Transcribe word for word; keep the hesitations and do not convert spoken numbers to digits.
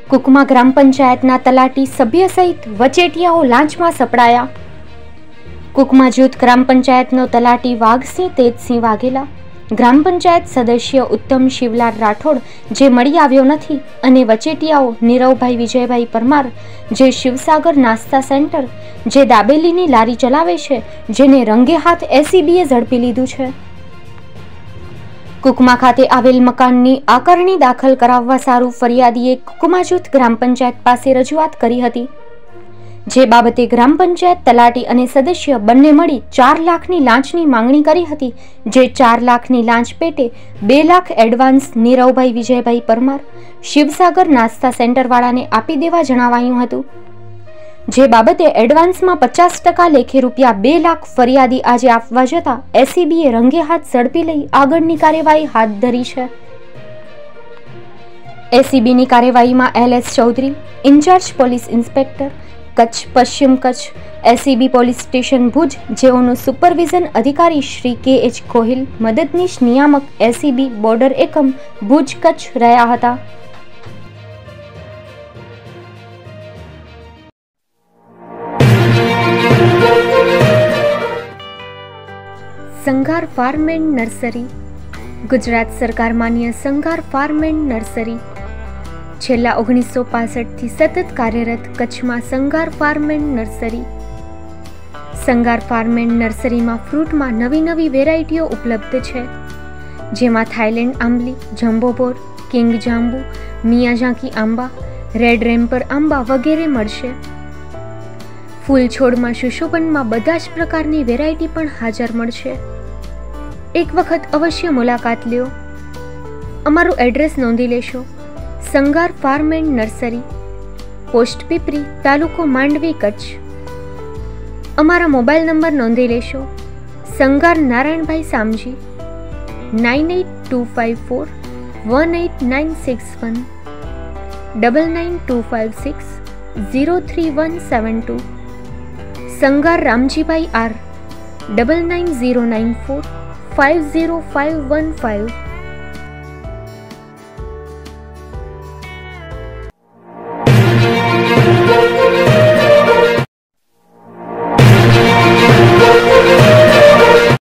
કુકમા ગ્રામ પંચાયતના તલાટી સભ્ય સહિત વચેટિયાઓ લાંચમાં સપડાયા. કુકમા જૂથ ગ્રામ પંચાયતનો તલાટી વાઘસિંહ તેજસિંહ વાઘેલા, ગ્રામ પંચાયત સદસ્ય ઉત્તમ શિવલાલ રાઠોડ જે મળી આવ્યો નથી અને વચેટિયાઓ નીરવભાઈ વિજયભાઈ પરમાર જે શિવસાગર નાસ્તા સેન્ટર જે દાબેલીની લારી ચલાવે છે, જેને રંગે હાથ એસીબીએ ઝડપી લીધું છે. કુકમા ખાતે આવેલ મકાનની આકરણી દાખલ કરાવવા સારું ફરિયાદીએ કુકમા જૂથ ગ્રામ પંચાયત પાસે રજૂઆત કરી હતી, જે બાબતે ગ્રામ પંચાયત તલાટી અને સદસ્ય બંને મળી ચાર લાખની લાંચની માંગણી કરી હતી, જે ચાર લાખની લાંચ પેટે બે લાખ એડવાન્સ નીરવભાઈ વિજયભાઈ પરમાર શિવસાગર નાસ્તા સેન્ટરવાળાને આપી દેવા જણાવાયું હતું, જે બાબતે એડવાન્સમાં પચાસ ટકા લેખે રૂપિયા બે લાખ ફરિયાદી આજે આપવા જતા એસીબીએ રંગે હાથ ઝડપી લઈ આગળની કાર્યવાહી હાથ ધરી છે. એસીબીની કાર્યવાહીમાં L S Chaudhary, in charge police inspector Kutch પશ્ચિમ Kutch ACB police station Bhuj, જેઓનું સુપરવિઝન અધિકારી શ્રી કે એચ ગોહિલ, મદદનીશ નિયામક એસીબી બોર્ડર એકમ ભુજ કચ્છ રહ્યા હતા. Sanghar farm and nursery Gujarat સરકાર માન્ય સંઘાર ફાર્મ એન્ડ નર્સરી છેલ્લા ઓગણીસો પાસઠથી સતત કાર્યરત કચ્છમાં Sanghar farm and nursery. Sanghar farm and નર્સરીમાં ફ્રૂટમાં નવી નવી વેરાયટીઓ ઉપલબ્ધ છે, જેમાં થાઈલેન્ડ આંબલી, જમ્બોબોર, કિંગ જાંબુ, મિયાઝાકી આંબા, રેડ રેમ્પર આંબા વગેરે મળશે. ફૂલ છોડમાં સુશોભનમાં બધા જ પ્રકારની વેરાયટી પણ હાજર મળશે. એક વખત અવશ્ય મુલાકાત લ્યો. અમારું એડ્રેસ નોંધી લેશો. Sanghar farm and nursery, post Pipri, તાલુકો માંડવી, કચ્છ. અમારા મોબાઈલ નંબર નોંધી લેશો. સંઘાર નારાયણભાઈ Samji, nine eight two five four one eight nine six one, double nine two five six zero three one seven two. Sanghar રામજીભાઈ R, double nine zero nine four five zero five one five.